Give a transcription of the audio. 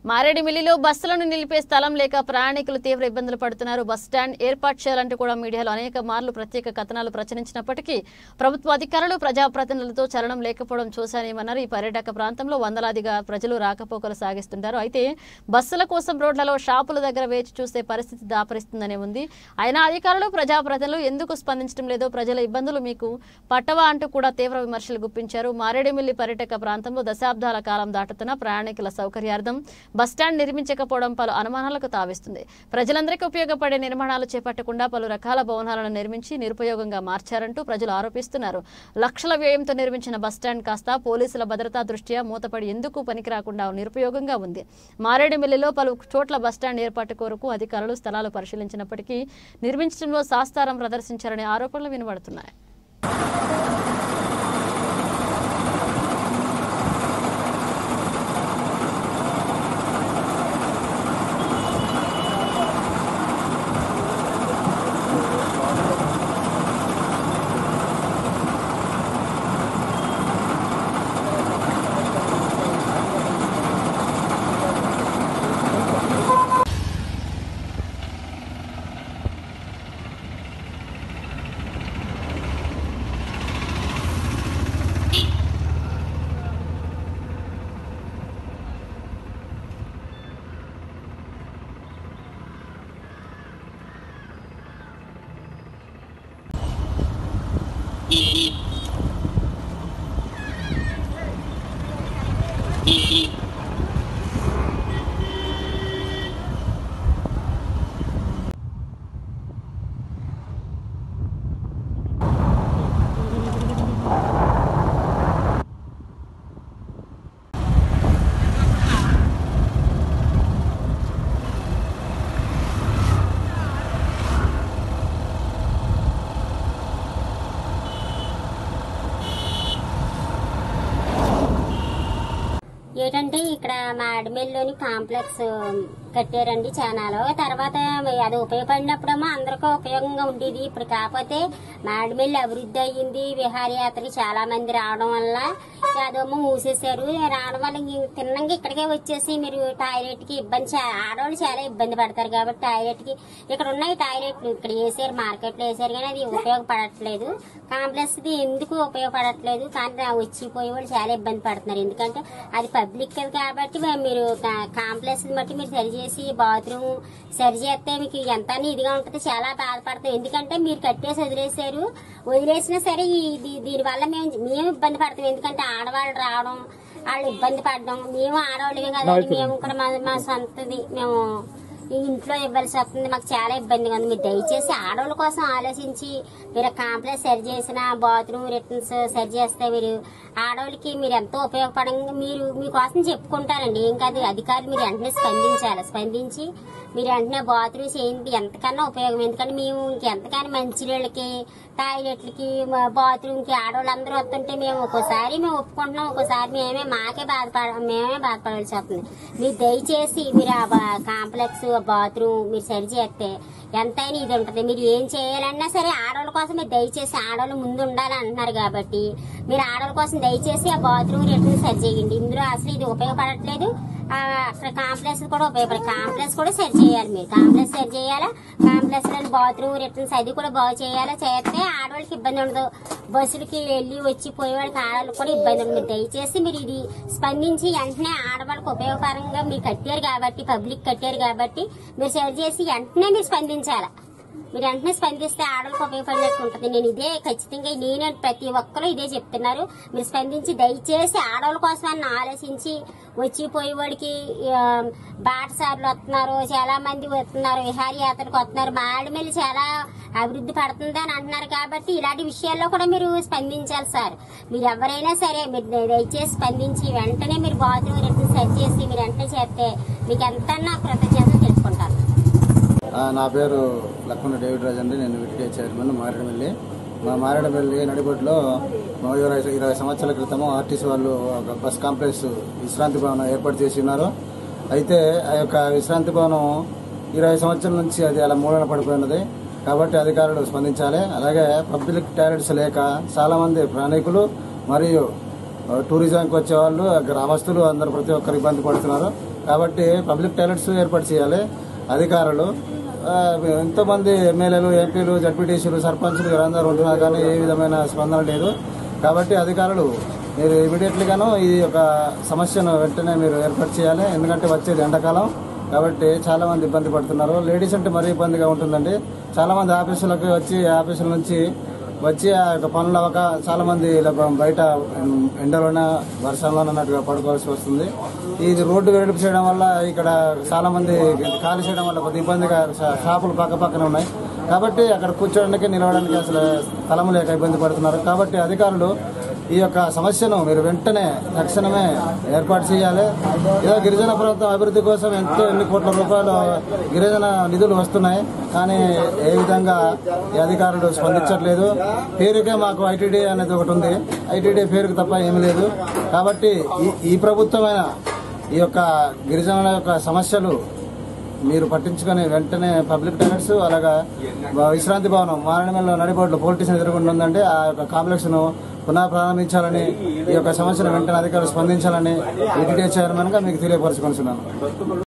మారేడుమిల్లిలో బస్సులను నిలిపే స్థలం లేక ప్రయాణికులు తీవ్ర ఇబ్బందులు పడుతున్నారు. బస్ స్టాండ్ ఏర్పాటు చేయాలంటూ కూడా మీడియాలో అనేక మార్లు ప్రత్యేక కథనాలు ప్రచురించినప్పటికీ ప్రభుత్వ అధికారులు ప్రజాప్రతినిధులతో చలనం లేకపోవడం చూశానేమన్నారు. ఈ పర్యాటక ప్రాంతంలో వందలాదిగా ప్రజలు రాకపోకలు సాగిస్తుంటారు. అయితే బస్సుల కోసం రోడ్లలో షాపుల దగ్గర వేచి చూసే పరిస్థితి దాపరిస్తుందనే ఉంది. అయినా అధికారులు ప్రజాప్రతినిధులు ఎందుకు స్పందించడం లేదో, ప్రజల ఇబ్బందులు మీకు పట్టవా అంటూ కూడా తీవ్ర విమర్శలు గుప్పించారు. మారేడుమిల్లి పర్యాటక ప్రాంతంలో దశాబ్దాల కాలం దాటుతున్న ప్రయాణికుల సౌకర్యార్థం బస్టాండ్ నిర్మించకపోవడం పలు అనుమానాలకు తావిస్తుంది. ప్రజలందరికీ ఉపయోగపడే నిర్మాణాలు చేపట్టకుండా పలు రకాల భవనాలను నిర్మించి నిరుపయోగంగా మార్చారంటూ ప్రజలు ఆరోపిస్తున్నారు. లక్షల వ్యయంతో నిర్మించిన బస్టాండ్ కాస్త పోలీసుల భద్రతా దృష్ట్యా మూతపడి ఎందుకు పనికిరాకుండా నిరుపయోగంగా ఉంది. మారేడుమిల్లిలో పలు చోట్ల బస్టాండ్ ఏర్పాటు కొరకు అధికారులు స్థలాలు పరిశీలించినప్పటికీ నిర్మించడంలో శాస్తారం ప్రదర్శించారనే ఆరోపణలు వినబడుతున్నాయి. ఏంటంటే ఇక్కడ మారేడుమిల్లిలోని కాంప్లెక్స్ కట్టారండి చానాలో. తర్వాత అది ఉపయోగపడినప్పుడేమో అందరికీ ఉపయోగంగా ఉండేది. ఇప్పుడు కాకపోతే మారేడుమిల్లి అభివృద్ధి అయ్యింది, విహారయాత్రకి చాలా మంది రావడం వల్ల అదేమో మూసేశారు. రావడం వల్ల తిన్నంగా ఇక్కడికే వచ్చేసి మీరు టాయిలెట్ కి ఇబ్బంది, ఆడవాళ్ళు చాలా ఇబ్బంది పడతారు కాబట్టి టాయిలెట్ కి ఇక్కడ ఉన్నాయి టాయిలెట్లు ఇక్కడ వేసారు, మార్కెట్ లో వేసారు, కానీ అది ఉపయోగపడట్లేదు. కాంప్లెక్స్ ఎందుకు ఉపయోగపడట్లేదు, కానీ వచ్చిపోయే వాళ్ళు చాలా ఇబ్బంది పడుతున్నారు. ఎందుకంటే అది పబ్లిక్ కాబట్టి మీరు కాంప్లెక్స్ బట్టి మీరు సరిచేసి బాత్రూమ్ సరి చేస్తే మీకు ఎంత ఇదిగా ఉంటుంది, చాలా బాధపడతాం. ఎందుకంటే మీరు కట్టేసి వదిలేసినా సరే దీనివల్ల మేము ఇబ్బంది పడతాం. ఎందుకంటే ఆడవాళ్ళు రావడం, వాళ్ళు ఇబ్బంది పడడం, మేము ఆడవాళ్ళమే కదండి, మేము కూడా మా సొంతది మేము ఇంట్లో ఇవ్వాల్సి వస్తుంది, మాకు చాలా ఇబ్బందిగా ఉంది. మీరు దయచేసి ఆడవాళ్ళ కోసం ఆలోచించి మీరు కాంప్లెక్స్ సరి చేసిన బాత్రూమ్ రిటర్న్స్ సరి చేస్తే మీరు ఆడవాళ్ళకి మీరు ఎంతో ఉపయోగపడంగా మీరు మీకోసం చెప్పుకుంటారండి. ఏం కాదు, అధికారులు మీరు వెంటనే స్పందించి మీరు వెంటనే బాత్రూమ్ చేయండి, ఎంతకన్నా ఉపయోగం. ఎందుకంటే మేము ఇంకెంతకన్నా మంచినీళ్ళకి టాయిలెట్లకి బాత్రూమ్ కి ఆడవాళ్ళందరూ వస్తుంటే మేము ఒక్కోసారి మేము ఒప్పుకుంటున్నాం, ఒక్కోసారి మేమే బాధపడాల్సి వస్తుంది. మీరు దయచేసి మీరు ఆ కాంప్లెక్స్ బాత్రూమ్ మీరు సరి చేస్తే ఎంతైనా ఇది ఉంటుంది. మీరు ఏం చేయాలన్నా సరే ఆడవాళ్ళ కోసం మీరు దయచేసి ఆడవాళ్ళు ముందు ఉండాలని అంటున్నారు కాబట్టి మీరు ఆడవాళ్ళ కోసం దయచేసి ఆ బాత్రూమ్ రిటర్న్ సరి చేయండి. ఇందులో అసలు ఇది ఉపయోగపడట్లేదు. అక్కడ కాంప్లెక్స్ కూడా కాంప్లెక్స్ కూడా సరి చేయాలి. మీరు కాంప్లెక్స్ సరి చేయాలా, కాంప్లెక్స్ లో బాత్రూమ్ రిటర్న్స్ అది కూడా బాగు చేయాలా. చేస్తే ఆడవాళ్ళకి ఇబ్బంది ఉండదు, బస్సులకి వెళ్ళి వచ్చి పోయేవాళ్ళకి ఆడవాళ్ళకి కూడా ఇబ్బంది ఉండదు. మీరు దయచేసి మీరు ఇది స్పందించి వెంటనే ఆడవాళ్ళకి ఉపయోగకరంగా మీరు కట్టారు కాబట్టి, పబ్లిక్ కట్టారు కాబట్టి మీరు సరి చేసి వెంటనే మీరు స్పందించాలా. మీరు వెంటనే స్పందిస్తే ఆడవాళ్ళకి ఉపయోగపడినట్టు ఉంటుంది. నేను ఇదే ఖచ్చితంగా నేను ప్రతి ఒక్కరూ ఇదే చెప్తున్నారు. మీరు స్పందించి దయచేసి ఆడవాళ్ళ కోసం అని ఆలోచించి వచ్చిపోయేవాడికి బాటసార్లు వస్తున్నారు, చాలా మంది వస్తున్నారు, విహారయాత్రకు వస్తున్నారు, మారేడుమిల్లి చాలా అభివృద్ధి పడుతుంది అని అంటున్నారు కాబట్టి ఇలాంటి విషయాల్లో కూడా మీరు స్పందించాలి సార్. మీరు ఎవరైనా సరే మీరు దయచేసి స్పందించి వెంటనే మీరు బాత్రూమ్ రిటర్న్ సెట్ చేసి మీరు వెంటనే చేస్తే మీకు ఎంతన్నా కృతజ్ఞతలు తెలుసుకుంటారు. నా పేరు లక్ష్మణ డేవిడ్ రాజు అండి. నేను విటికే చైర్మన్ మారేడుమిల్లి. మా మారేడుమిల్లి నడిబొడ్లో 20 సంవత్సరాల క్రితం ఆర్టీసీ వాళ్ళు ఒక బస్ కాంప్లెక్స్ విశ్రాంతి భవనం ఏర్పాటు చేసి ఉన్నారు. అయితే ఆ యొక్క విశ్రాంతి భవనం 20 సంవత్సరాల నుంచి అది అలా మూలన పడిపోయినది కాబట్టి అధికారులు స్పందించాలి. అలాగే పబ్లిక్ టాయిలెట్స్ లేక చాలామంది ప్రయాణికులు మరియు టూరిజంకి వచ్చేవాళ్ళు గ్రామస్తులు అందరూ ప్రతి ఒక్కరు ఇబ్బంది పడుతున్నారు. కాబట్టి పబ్లిక్ టాయిలెట్స్ ఏర్పాటు చేయాలి అధికారులు. ఎంతోమంది ఎమ్మెల్యేలు, ఎంపీలు, జడ్పీటీసీలు, సర్పంచులు వీరందరూ ఉంటున్నారు కానీ ఏ విధమైన స్పందన లేదు. కాబట్టి అధికారులు మీరు ఇమీడియట్లీగాను ఈ యొక్క సమస్యను వెంటనే మీరు ఏర్పాటు చేయాలి. ఎందుకంటే వచ్చేది ఎండాకాలం కాబట్టి చాలా మంది ఇబ్బంది పడుతున్నారు. లేడీస్ అంటే మరీ ఇబ్బందిగా ఉంటుందండి. చాలా మంది ఆఫీసులకు వచ్చి ఆఫీసుల నుంచి వచ్చి ఆ యొక్క పనులు అవ్వక చాలా మంది బయట ఎండలోన వర్షంలోనే అన్నట్టుగా పడుకోవాల్సి వస్తుంది. ఇది రోడ్డు వెడల్పు చేయడం వల్ల ఇక్కడ చాలా మంది ఖాళీ చేయడం వల్ల కొద్ది ఇబ్బందిగా షాపులు పక్కనే ఉన్నాయి కాబట్టి అక్కడ కూర్చోడానికి నిలవడానికి అసలు స్థలం లేక ఇబ్బంది పడుతున్నారు. కాబట్టి అధికారులు ఈ యొక్క సమస్యను మీరు వెంటనే తక్షణమే ఏర్పాటు చేయాలి. ఏదో గిరిజన ప్రాంతం అభివృద్ధి కోసం ఎన్ని కోట్ల రూపాయలు గిరిజన నిధులు వస్తున్నాయి కానీ ఏ విధంగా ఈ అధికారులు స్పందించట్లేదు. పేరుకే మాకు ఐటీడీ అనేది ఒకటి ఉంది, ఐటీడీ పేరుకు తప్ప ఏమీ లేదు. కాబట్టి ఈ ప్రభుత్వమైన ఈ యొక్క గిరిజనుల యొక్క సమస్యలు మీరు పట్టించుకొని వెంటనే పబ్లిక్ టాయిలెట్స్ అలాగా విశ్రాంతి భవనం మారేడుమిల్లి నడిబొడ్లు పోలీస్ స్టేషన్ ఎదుర్కొంటూ ఉందంటే ఆ యొక్క కాంప్లెక్స్ ను పునః ప్రారంభించాలని, ఈ యొక్క సమస్యను వెంటనే అధికారులు స్పందించాలని ఈటీడీ చైర్మన్ గా మీకు తెలియపరచుకుంటున్నాను.